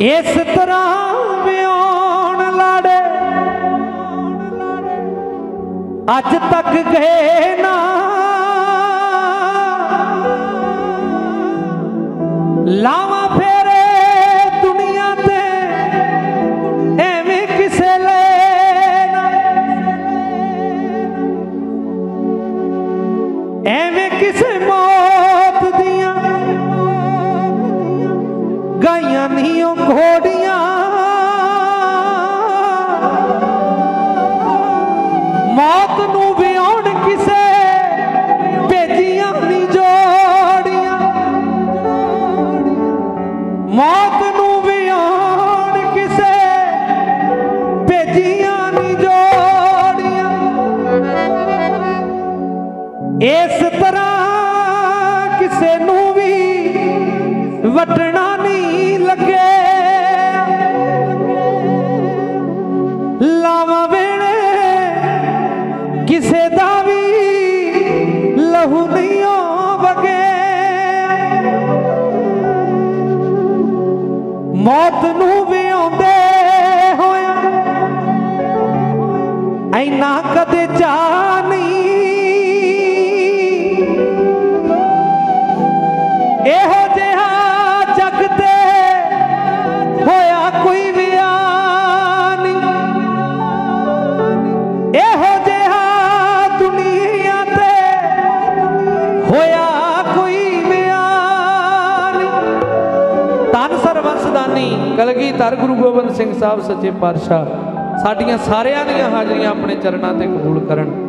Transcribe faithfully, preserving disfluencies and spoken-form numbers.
इस तरह व्याण लाड़े अज तक गए ना, लावा फेरे दुनिया ते एवें किसे लेना, एवें किसे मौत दिया गाइयां नहीं घोड़ियां, मौत नू व्याउण किसे भेजियां नहीं जोड़ियां, मौत नू व्याउण किसे भेजियां नहीं जोड़ियां। इस तरह किसे नू भी वटना नहीं लगे, लावा वेले किसे दा भी लहू नहीं वगे, मौत नू भी आंदे होया ऐना कदे जा नहीं, एहो जिहा जग ते होया कोई विआह नहीं, एहो जिहा दुनिया ते होया कोई विआह नहीं। धन सरबंसदानी कलगीधर गुरु गोबिंद सिंह साहब सच्चे पातशाह साडियां सारियां दियां हाजरियां अपने चरणां ते कबूल करन।